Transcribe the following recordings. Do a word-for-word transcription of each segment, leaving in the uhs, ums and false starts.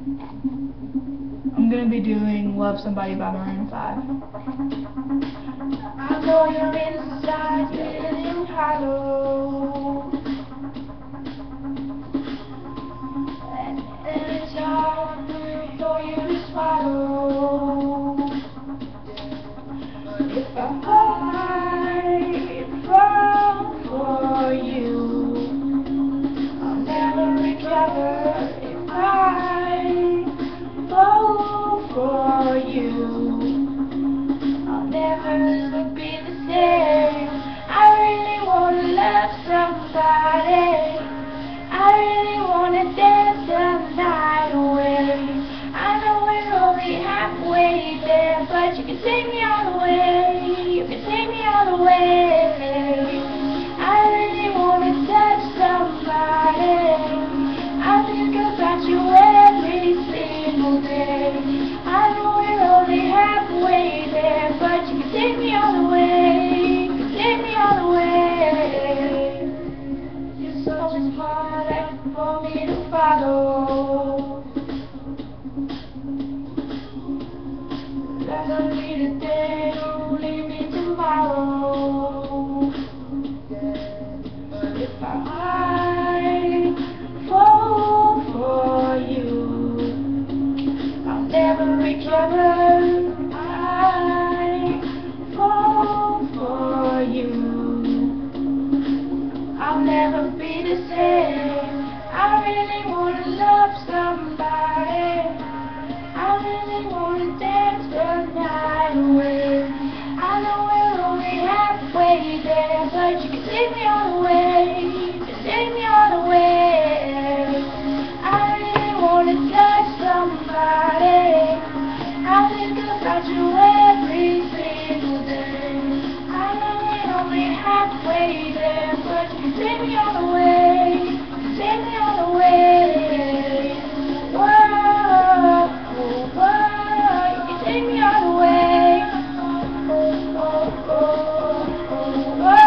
I'm gonna be doing Love Somebody by Maroon five. I know you're inside, feeling hollow, and, and it's hard for you to swallow. If I fight from for you, I'll never recover. If I fall for you, I'll never be the same. I really wanna love somebody. I really wanna dance the night away. I know we're only halfway there, but you can take me all the way. You can take me all the way. I really wanna touch somebody. I think about you every single day. I know we're only halfway there, but you can take me all the way. You can take me all the way. You're such a smart act for me to follow. Doesn't need a day, leave me tomorrow. If I fall for you, I'll never recover. I fall for you, I'll never be the same. I really wanna love somebody. I really wanna dance the night away. I know we're only halfway there, but you can take me all the way. You can take me all the way. I really wanna touch somebody. I think about you every single day. I know we're only halfway there, but you can take me all the way. You can take me all the way. Whoa, whoa, you can take me all the way. Oh, oh, oh, oh, whoa,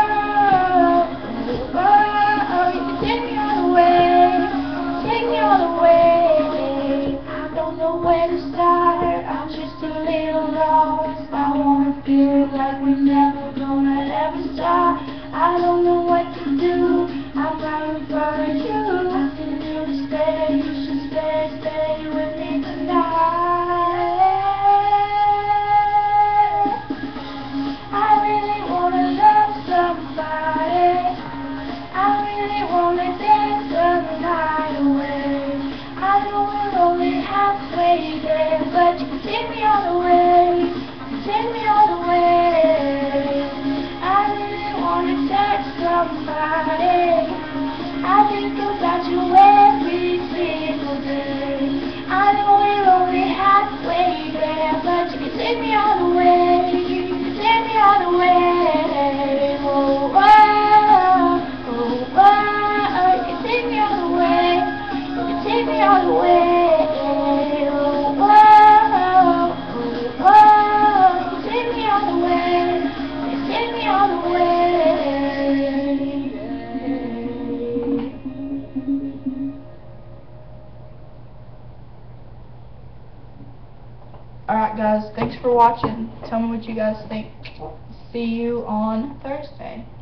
whoa, you can take me all the way. Take me all the way. I don't know where to start. I'm just a little lost. I wanna feel like we're never gonna ever stop. I don't know what to do. I'm crying for you. Nothing new to stay. You should stay, stay with me tonight. I really wanna love somebody. I really wanna dance the night away. I know we're only halfway there, but you can take me all the way. You can take me all the way. I really wanna touch somebody. I think about you every single day. I know we're only halfway there, but you can take me all the way. You can take me all the way. Oh, whoa, oh, whoa, you can take me all the way. You can take me all the way. Oh, whoa, oh, whoa, you can take me all the way. You can take me all the way. Alright guys, thanks for watching. Tell me what you guys think. See you on Thursday.